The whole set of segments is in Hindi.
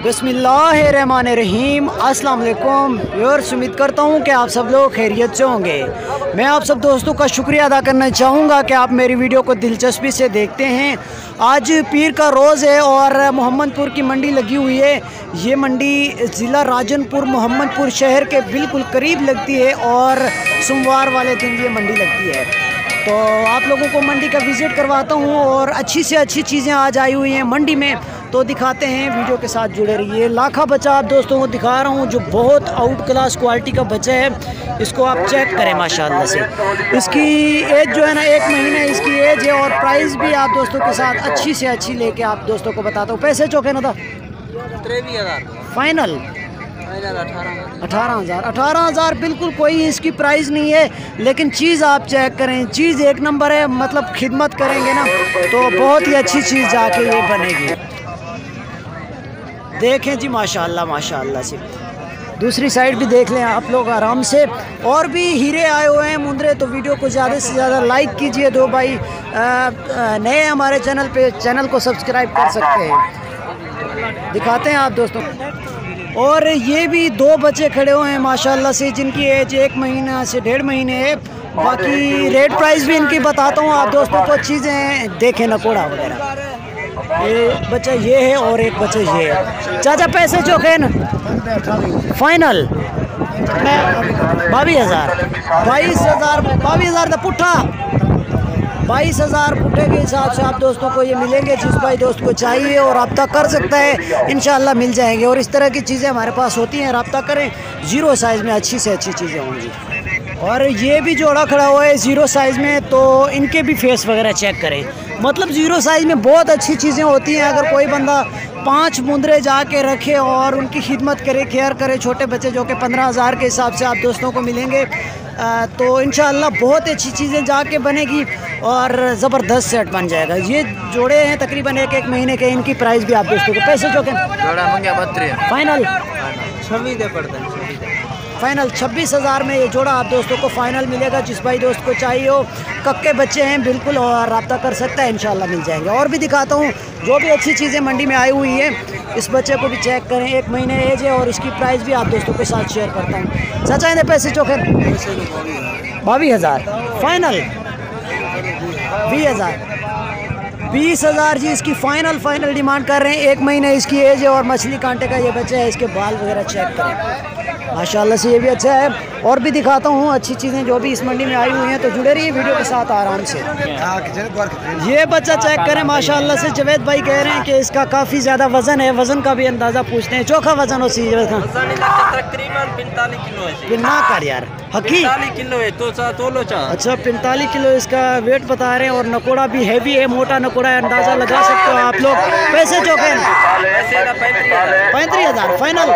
बिस्मिल्लाहिर्रहमानिर्रहीम। अस्सलाम वालेकुम व्यूअर्स, उम्मीद करता हूँ कि आप सब लोग खैरियत से होंगे। मैं आप सब दोस्तों का शुक्रिया अदा करना चाहूँगा कि आप मेरी वीडियो को दिलचस्पी से देखते हैं। आज पीर का रोज़ है और मोहम्मदपुर की मंडी लगी हुई है। ये मंडी ज़िला राजनपुर मोहम्मदपुर शहर के बिल्कुल करीब लगती है और सोमवार वाले दिन ये मंडी लगती है। तो आप लोगों को मंडी का विज़िट करवाता हूँ और अच्छी से अच्छी चीज़ें आज आई हुई हैं मंडी में, तो दिखाते हैं। वीडियो के साथ जुड़े रहिए। लाखा बच्चा आप दोस्तों को दिखा रहा हूँ जो बहुत आउट क्लास क्वालिटी का बच्चा है। इसको आप चेक करें माशाल्लाह से। इसकी एज जो है ना 1 महीना इसकी एज है और प्राइस भी आप दोस्तों के साथ अच्छी से अच्छी लेके आप दोस्तों को बताता हूँ। पैसे चौके ना था 23,000 फाइनल 18,000 बिल्कुल कोई इसकी प्राइस नहीं है, लेकिन चीज़ आप चेक करें, चीज़ एक नंबर है। मतलब खिदमत करेंगे ना तो बहुत ही अच्छी चीज़ जाके ये बनेगी। देखें जी माशाल्लाह माशाल्लाह से। दूसरी साइड भी देख लें आप लोग आराम से। और भी हीरे आए हुए हैं मुंदरे, तो वीडियो को ज़्यादा से ज़्यादा लाइक कीजिए। दो भाई नए हमारे चैनल पे, चैनल को सब्सक्राइब कर सकते हैं। दिखाते हैं आप दोस्तों। और ये भी 2 बच्चे खड़े हुए हैं माशाल्लाह से, जिनकी एज 1 महीना से 1.5 महीने है। बाकी रेट प्राइस भी इनकी बताता हूँ आप दोस्तों को। चीज़ें देखें नकोड़ा वगैरह। ये बच्चा ये है और एक बच्चा ये है। चाचा पैसे चौके न फाइनल 22,000 का पुट्ठा 22,000 पुट्ठे के हिसाब से आप दोस्तों को ये मिलेंगे। जिस भाई दोस्त को चाहिए और रब्ता कर सकता है इंशाल्लाह मिल जाएंगे। और इस तरह की चीज़ें हमारे पास होती हैं, रब्ता करें। 0 साइज़ में अच्छी से अच्छी चीज़ें होंगी। और ये भी जोड़ा खड़ा हुआ है 0 साइज़ में, तो इनके भी फेस वगैरह चेक करें। मतलब 0 साइज़ में बहुत अच्छी चीज़ें होती हैं। अगर कोई बंदा 5 मुंदरे जाके रखे और उनकी खिदमत करे, केयर करे, छोटे बच्चे जो कि 15,000 के हिसाब से आप दोस्तों को मिलेंगे, तो इंशाअल्लाह बहुत अच्छी चीज़ें जाके बनेगी और ज़बरदस्त सेट बन जाएगा। ये जोड़े हैं तकरीबन 1 महीने के। इनकी प्राइस भी आप दोस्तों को पैसे चौके फाइनल 26,000 में ये जोड़ा आप दोस्तों को फाइनल मिलेगा। जिस भाई दोस्त को चाहिए हो, कक्के बच्चे हैं बिल्कुल और रब्ता कर सकता है, इंशाल्लाह मिल जाएंगे। और भी दिखाता हूँ जो भी अच्छी चीज़ें मंडी में आई हुई है। इस बच्चे को भी चेक करें, 1 महीने एज है और इसकी प्राइस भी आप दोस्तों के साथ शेयर करता हूँ। सचा है पैसे चौके 22,000 फाइनल 20,000 जी इसकी फाइनल डिमांड कर रहे हैं। 1 महीने इसकी एज है और मछली कांटे का ये बच्चा है। इसके बाल वगैरह चेक करें माशाल्लाह से, ये भी अच्छा है। और भी दिखाता हूँ अच्छी चीज़ें जो भी इस मंडी में आई हुई हैं, तो जुड़े रहिए वीडियो के साथ आराम से। ये बच्चा चेक करें माशाल्लाह से। जवेद भाई कह रहे हैं कि इसका काफ़ी ज़्यादा वज़न है। वज़न का भी अंदाज़ा पूछते हैं। चोखा वज़न हो सी जवेद खान तकरीबन 45 किलो है। बिना कर यार हकी 45 किलो है तो अच्छा 45 किलो इसका वेट बता रहे हैं। और नकोड़ा भी हैवी है, मोटा नकोड़ा है, अंदाज़ा लगा सकते हो आप लोग। पैसे चौके 35,000 फाइनल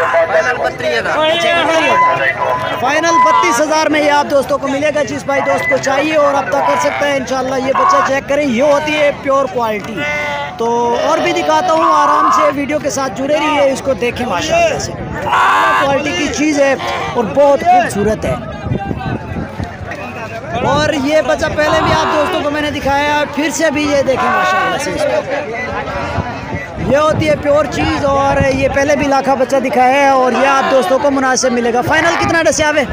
32,000 में ये आप दोस्तों को मिलेगा। जिस भाई दोस्त को चाहिए और रब्ता कर सकता है इंशाल्लाह। ये बच्चा चेक करें, ये होती है प्योर क्वालिटी। तो और भी दिखाता हूँ आराम से, वीडियो के साथ जुड़े रहिए। इसको देखें माशाल्लाह से, क्वालिटी की चीज़ है और बहुत खूबसूरत है। और ये बच्चा पहले भी आप दोस्तों को मैंने दिखाया, फिर से भी ये देखें माशाल्लाह से। इसको ये होती है प्योर चीज़ और ये पहले भी लाखा बच्चा दिखाया है और ये आप दोस्तों को मुनासिब मिलेगा। फाइनल कितना डसियावे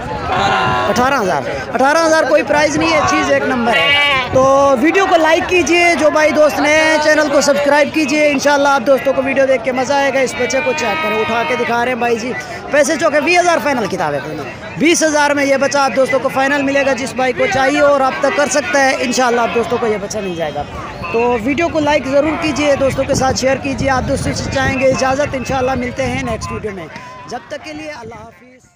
18,000 कोई प्राइस नहीं है, चीज़ 1 नंबर है। तो वीडियो को लाइक कीजिए, जो भाई दोस्त ने चैनल को सब्सक्राइब कीजिए। इंशाल्लाह आप दोस्तों को वीडियो देख के मज़ा आएगा। इस बच्चे को चेक करें, उठा के दिखा रहे हैं भाई जी। पैसे चौके 20,000 फाइनल किताब है। 20,000 में ये बच्चा आप दोस्तों को फाइनल मिलेगा। जिस भाई को चाहिए और आप तक कर सकता है इंशाल्लाह आप दोस्तों को ये बच्चा मिल जाएगा। तो वीडियो को लाइक ज़रूर कीजिए, दोस्तों के साथ शेयर कीजिए। आप दोस्तों से चाहेंगे इजाज़त, इंशाल्लाह मिलते हैं नेक्स्ट वीडियो में। जब तक के लिए अल्लाह हाफिज़।